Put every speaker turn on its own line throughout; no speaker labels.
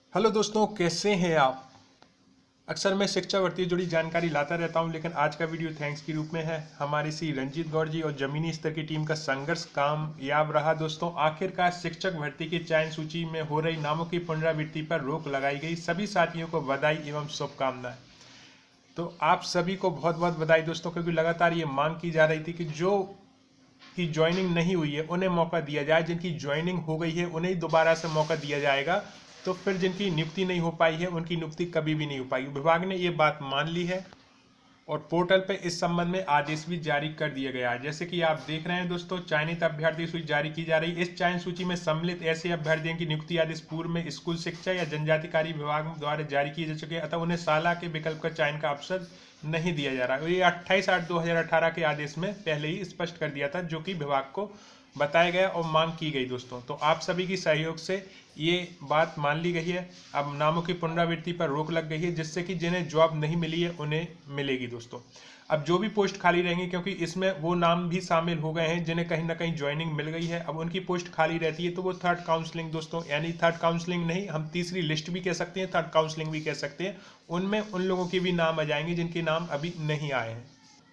Hello दोस्तों, कैसे हैं आप। अक्सर मैं शिक्षा भर्ती से जुड़ी जानकारी लाता रहता हूं, लेकिन आज का वीडियो थैंक्स के रूप में है। हमारे श्री रंजीत गौर जी और जमीनी स्तर की टीम का संघर्ष कामयाब रहा। दोस्तों, आखिरकार शिक्षक भर्ती की चयन सूची में हो रही नामों की पुनरावृत्ति पर रोक लगाई गई। सभी साथियों को बधाई एवं शुभकामनाएं। तो आप सभी को बहुत बहुत बधाई दोस्तों, क्योंकि लगातार ये मांग की जा रही थी कि जो की ज्वाइनिंग नहीं हुई है उन्हें मौका दिया जाए, जिनकी ज्वाइनिंग हो गई है उन्हें दोबारा से मौका दिया जाएगा। तो फिर जिनकी नियुक्ति नहीं हो पाई है उनकी नियुक्ति कभी भी नहीं हो पाएगी। विभाग ने ये बात मान ली है और पोर्टल पे इस संबंध में आदेश भी जारी कर दिया गया है। जैसे कि आप देख रहे हैं दोस्तों, चयनित अभ्यर्थी सूची जारी की जा रही है। इस चयन सूची में सम्मिलित ऐसे अभ्यर्थियों की नियुक्ति आदेश पूर्व में स्कूल शिक्षा या जनजाति कार्य विभाग द्वारा जारी किए जा चुके हैं, अतः उन्हें शाला के विकल्प का चयन का अवसर नहीं दिया जा रहा है। ये 28/8/2018 के आदेश में पहले ही स्पष्ट कर दिया था, जो कि विभाग को बताया गया और मांग की गई दोस्तों। तो आप सभी की सहयोग से ये बात मान ली गई है। अब नामों की पुनरावृत्ति पर रोक लग गई है, जिससे कि जिन्हें जॉब नहीं मिली है उन्हें मिलेगी दोस्तों। अब जो भी पोस्ट खाली रहेंगी, क्योंकि इसमें वो नाम भी शामिल हो गए हैं जिन्हें कहीं ना कहीं ज्वाइनिंग मिल गई है, अब उनकी पोस्ट खाली रहती है तो वो थर्ड काउंसलिंग दोस्तों, यानी थर्ड काउंसलिंग नहीं, हम तीसरी लिस्ट भी कह सकते हैं, थर्ड काउंसलिंग भी कह सकते हैं। उनमें उन लोगों के भी नाम आ जाएंगे जिनके नाम अभी नहीं आए हैं।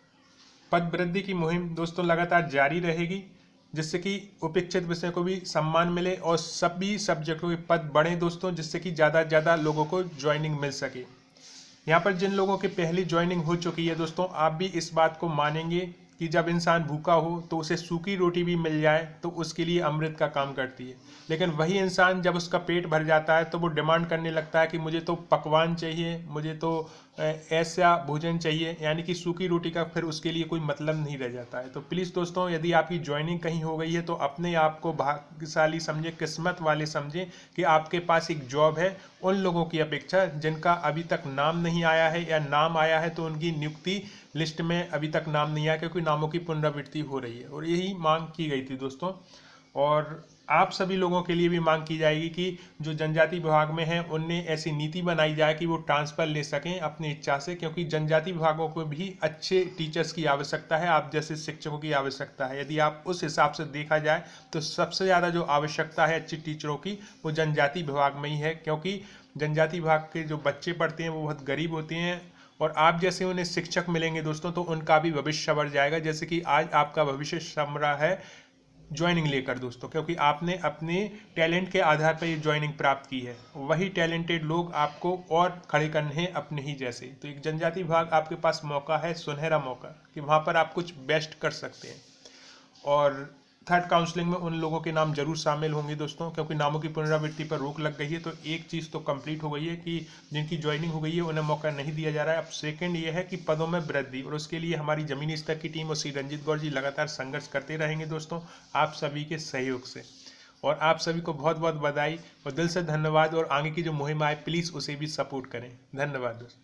पद वृद्धि की मुहिम दोस्तों लगातार जारी रहेगी, जिससे कि उपेक्षित विषय को भी सम्मान मिले और सभी सब्जेक्टों के पद बढ़ें दोस्तों, जिससे कि ज़्यादा से ज़्यादा लोगों को ज्वाइनिंग मिल सके। यहाँ पर जिन लोगों की पहली ज्वाइनिंग हो चुकी है दोस्तों, आप भी इस बात को मानेंगे कि जब इंसान भूखा हो तो उसे सूखी रोटी भी मिल जाए तो उसके लिए अमृत का काम करती है। लेकिन वही इंसान जब उसका पेट भर जाता है तो वो डिमांड करने लगता है कि मुझे तो पकवान चाहिए, मुझे तो ऐसा भोजन चाहिए, यानी कि सूखी रोटी का फिर उसके लिए कोई मतलब नहीं रह जाता है। तो प्लीज़ दोस्तों, यदि आपकी ज्वाइनिंग कहीं हो गई है तो अपने आप को भाग्यशाली समझे, किस्मत वाले समझें कि आपके पास एक जॉब है। उन लोगों की अपेक्षा जिनका अभी तक नाम नहीं आया है या नाम आया है तो उनकी नियुक्ति लिस्ट में अभी तक नाम नहीं आया, क्योंकि नामों की पुनरावृत्ति हो रही है और यही मांग की गई थी दोस्तों। और आप सभी लोगों के लिए भी मांग की जाएगी कि जो जनजाति विभाग में हैं उनने ऐसी नीति बनाई जाए कि वो ट्रांसफर ले सकें अपनी इच्छा से, क्योंकि जनजाति विभागों को भी अच्छे टीचर्स की आवश्यकता है, आप जैसे शिक्षकों की आवश्यकता है। यदि आप उस हिसाब से देखा जाए तो सबसे ज़्यादा जो आवश्यकता है अच्छी टीचरों की, वो जनजाति विभाग में ही है, क्योंकि जनजाति विभाग के जो बच्चे पढ़ते हैं वो बहुत गरीब होते हैं और आप जैसे उन्हें शिक्षक मिलेंगे दोस्तों तो उनका भी भविष्य संवर जाएगा। जैसे कि आज आपका भविष्य संवरा है ज्वाइनिंग लेकर दोस्तों, क्योंकि आपने अपने टैलेंट के आधार पर ये ज्वाइनिंग प्राप्त की है। वही टैलेंटेड लोग आपको और खड़े करने हैं अपने ही जैसे। तो एक जनजाति विभाग आपके पास मौका है, सुनहरा मौका, कि वहाँ पर आप कुछ बेस्ट कर सकते हैं। और थर्ड काउंसलिंग में उन लोगों के नाम जरूर शामिल होंगे दोस्तों, क्योंकि नामों की पुनरावृत्ति पर रोक लग गई है। तो एक चीज़ तो कंप्लीट हो गई है कि जिनकी ज्वाइनिंग हो गई है उन्हें मौका नहीं दिया जा रहा है। अब सेकंड ये है कि पदों में वृद्धि, और उसके लिए हमारी जमीनी स्तर की टीम और श्री रंजीत गौर जी लगातार संघर्ष करते रहेंगे दोस्तों, आप सभी के सहयोग से। और आप सभी को बहुत बहुत बधाई और दिल से धन्यवाद। और आगे की जो मुहिम आए प्लीज़ उसे भी सपोर्ट करें। धन्यवाद दोस्तों।